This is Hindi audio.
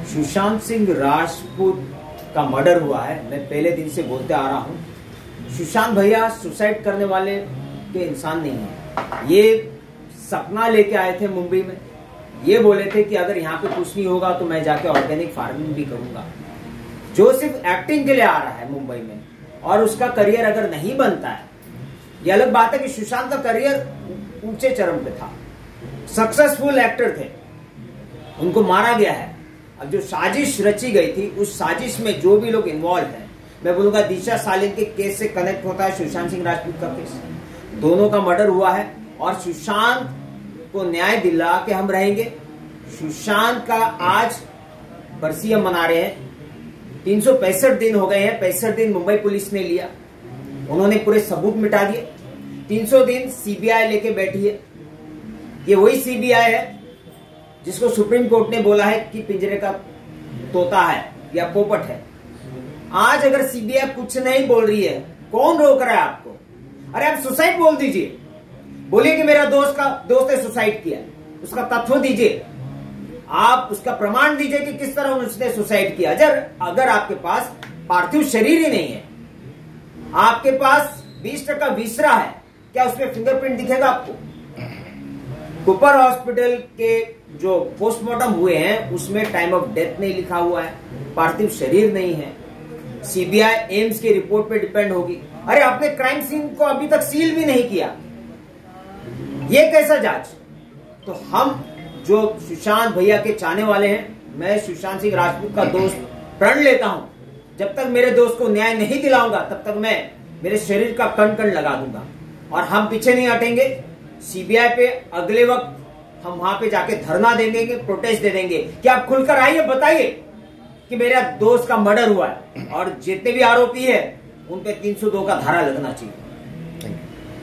सुशांत सिंह राजपूत का मर्डर हुआ है। मैं पहले दिन से बोलते आ रहा हूँ, सुशांत भैया सुसाइड करने वाले के इंसान नहीं है। ये सपना लेके आए थे मुंबई में, ये बोले थे कि अगर यहाँ पे कुछ नहीं होगा तो मैं जाके ऑर्गेनिक फार्मिंग भी करूंगा। जो सिर्फ एक्टिंग के लिए आ रहा है मुंबई में और उसका करियर अगर नहीं बनता है, ये अलग बात है कि सुशांत का करियर ऊंचे चरम पे था, सक्सेसफुल एक्टर थे, उनको मारा गया है। अब जो साजिश रची गई थी, उस साजिश में जो भी लोग इन्वॉल्व हैं, मैं बोलूंगा दिशा सालिन के केस से कनेक्ट होता है सुशांत सिंह राजपूत का केस। दोनों का मर्डर हुआ है और सुशांत को न्याय दिला के हम रहेंगे। सुशांत का आज बरसी हम मना रहे हैं, 365 दिन हो गए हैं। 65 दिन मुंबई पुलिस ने लिया, उन्होंने पूरे सबूत मिटा दिए। 300 दिन सीबीआई लेके बैठी है। ये वही सीबीआई है जिसको सुप्रीम कोर्ट ने बोला है कि पिंजरे का तोता है या पोपट है। आज अगर सीबीआई कुछ नहीं बोल रही है, कौन रोक रहा है आपको? अरे आप सुसाइड बोल दीजिए, बोलिए कि मेरा दोस्त ने सुसाइड किया, उसका तथ्य दीजिए, आप उसका प्रमाण दीजिए कि किस तरह उसने सुसाइड किया। अगर आपके पास पार्थिव शरीर ही नहीं है, आपके पास 20% विसरा है, क्या उसमें फिंगरप्रिंट दिखेगा आपको? कुपर हॉस्पिटल के जो पोस्टमार्टम हुए हैं उसमें टाइम ऑफ डेथ नहीं लिखा हुआ है, पार्थिव शरीर नहीं है। सीबीआई एम्स की रिपोर्ट पे डिपेंड होगी। अरे आपने क्राइम सीन को अभी तक सील भी नहीं किया, ये कैसा जांच? तो हम जो सुशांत भैया के चाहने वाले हैं, मैं सुशांत सिंह राजपूत का दोस्त प्रण लेता हूं, जब तक मेरे दोस्त को न्याय नहीं दिलाऊंगा तब तक मैं मेरे शरीर का कण कण लगा दूंगा। और हम पीछे नहीं हटेंगे। सीबीआई पे अगले वक्त हम वहां पे जाके धरना दे देंगे, प्रोटेस्ट दे देंगे कि आप खुलकर आइए, बताइए कि मेरा दोस्त का मर्डर हुआ है और जितने भी आरोपी है उन पे 302 का धारा लगना चाहिए।